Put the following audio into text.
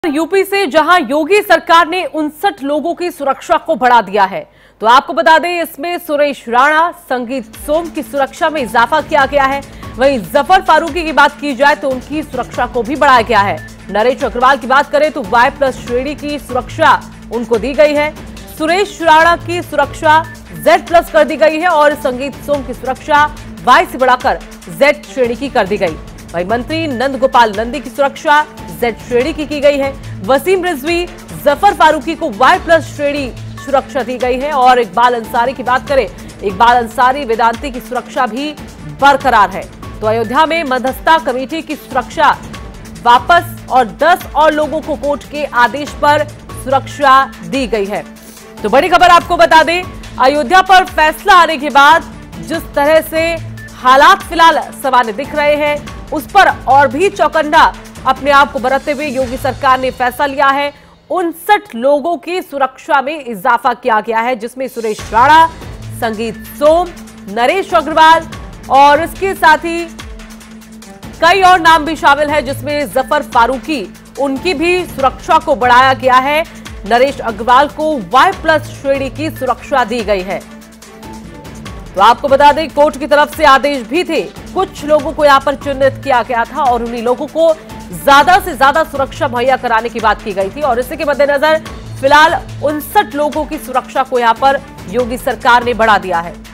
UP से जहां योगी सरकार ने 59 लोगों की सुरक्षा को बढ़ा दिया है, तो आपको बता दें इसमें सुरेश राणा, संगीत सोम की सुरक्षा में इजाफा किया गया है। वहीं जफर फारूकी की बात की जाए तो उनकी सुरक्षा को भी बढ़ाया गया है। नरेश अग्रवाल की बात करें तो Y+ श्रेणी की सुरक्षा उनको दी गई है। सुरेश राणा की सुरक्षा Z+ कर दी गई है और संगीत सोम की सुरक्षा Y से बढ़ाकर Z श्रेणी की कर दी गई। वहीं मंत्री नंद गोपाल नंदी की सुरक्षा Z श्रेणी की गई है। वसीम रिजवी, जफर फारूकी को Y+ श्रेणी सुरक्षा दी गई है और इकबाल अंसारी की बात करें, इकबाल अंसारी वेदांती की सुरक्षा भी बरकरार है। तो अयोध्या में मध्यस्थता कमेटी की सुरक्षा वापस और 10 और लोगों को कोर्ट के आदेश पर सुरक्षा दी गई है। तो बड़ी खबर आपको बता दें, अयोध्या पर फैसला आने के बाद जिस तरह से हालात फिलहाल सामान्य दिख रहे हैं, उस पर और भी चौकन्ना अपने आप को बरतते हुए योगी सरकार ने फैसला लिया है। 59 लोगों की सुरक्षा में इजाफा किया गया है, जिसमें सुरेश राणा, संगीत सोम, नरेश अग्रवाल और इसके साथ ही कई और नाम भी शामिल है, जिसमें जफर फारूकी, उनकी भी सुरक्षा को बढ़ाया गया है। नरेश अग्रवाल को Y+ श्रेणी की सुरक्षा दी गई है। तो आपको बता दें, कोर्ट की तरफ से आदेश भी थे, कुछ लोगों को यहां पर चिन्हित किया गया था और उन्हीं लोगों को ज्यादा से ज्यादा सुरक्षा मुहैया कराने की बात की गई थी और इसी के मद्देनजर फिलहाल 59 लोगों की सुरक्षा को यहां पर योगी सरकार ने बढ़ा दिया है।